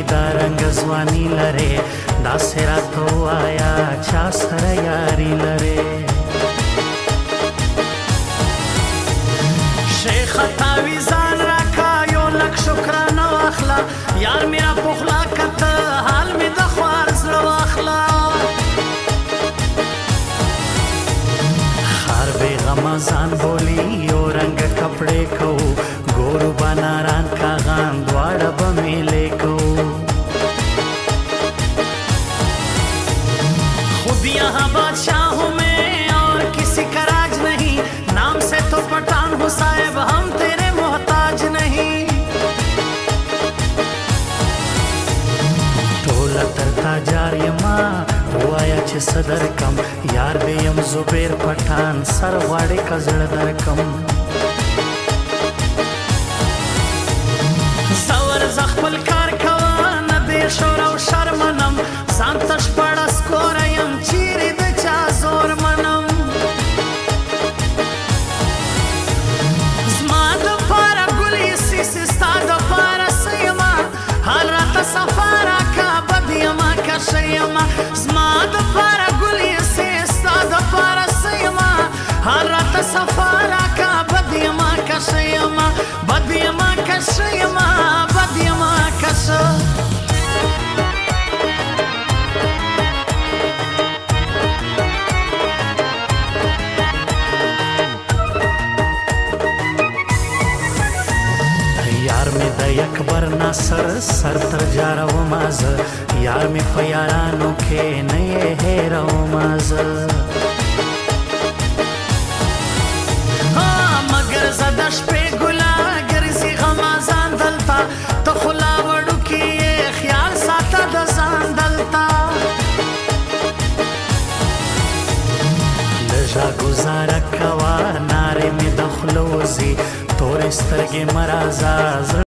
دا رنګ ځواني لرې داسې راته ووایه چا سره یاري لرې شیخه تاویزان راکه یو لک شکرانه واخله یار مې راپخلا کته حال مې د خوار زړه واخله خار بې غمه ځان بولي یو رنګه کپړې کوو ګورو بناران کاغان دواړه به میلې کوو खुद यहाँ बादशाह हूँ मैं और किसी का राज नहीं नाम से तो पठान हूँ साहेब हम तेरे मोहताज नहीं टोला तरता जार यमा हुआया चे सदर कम यार बे यम जुबेर पठान सर वाड़े का जड़दर कम सवर जख्पल कार कवा न दे शोरा व शर्मनम सांतश पड़ा स्कोरयम चीरी द चा जोर मनम zma da para guli si sta da para sayama hal rata safara ka badiyama ka shayama zma da para guli si sta da para sayama hal rata safara ka badiyama ka shayama badiyama ka shayama badiyama ka shayama यार में दयक बरना sir sir तर जा रहो माज यार में प्यारानों के नए है रहो माज मगर जदश पे गुला गर्जी गमाजान दलता तो खुला वड़ू की ये ख्याल साता दजान दलता लजा गुजारा कवा नारे में दखलोजी तोरे स्तरगे मराजा